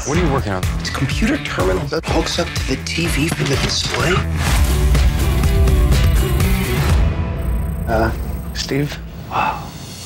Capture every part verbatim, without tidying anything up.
What are you working on? It's a computer terminal that hooks up to the T V for the display. Uh, Steve? Wow.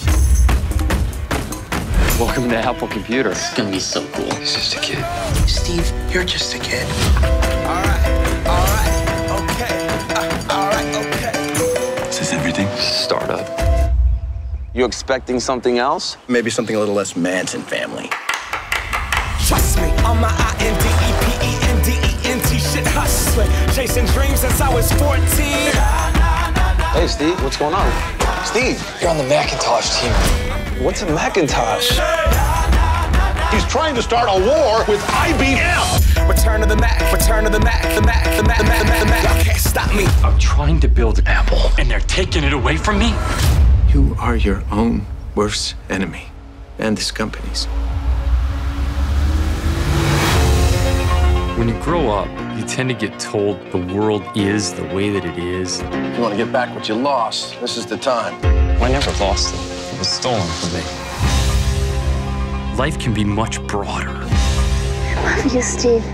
Welcome to Apple Computer. It's gonna be so cool. He's just a kid. Steve, you're just a kid. All right, all right, okay. Uh, all right, okay. Is this everything? Startup. You expecting something else? Maybe something a little less Manson family. Trust me, I'm my I N D E P E N D E N T shit hustling. Chasing dreams since I was fourteen. Hey, Steve, what's going on? Steve, You're on the Macintosh team. what's a Macintosh? He's trying to start a war with I B M. Return to the Mac, return to the Mac, the Mac, the Mac, the Mac, the Mac, the Mac. Y'all can't stop me. I'm trying to build an Apple, and they're taking it away from me? You are your own worst enemy, and this company's. When you grow up, you tend to get told the world is the way that it is. If you want to get back what you lost, this is the time. I never lost it. It was stolen from me. Life can be much broader. I love you, Steve.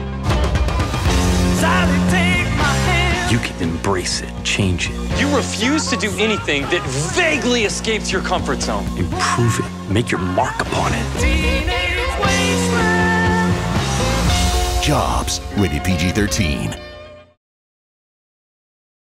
You can embrace it, change it. You refuse to do anything that vaguely escapes your comfort zone. Improve it, make your mark upon it. Jobs, rated P G thirteen.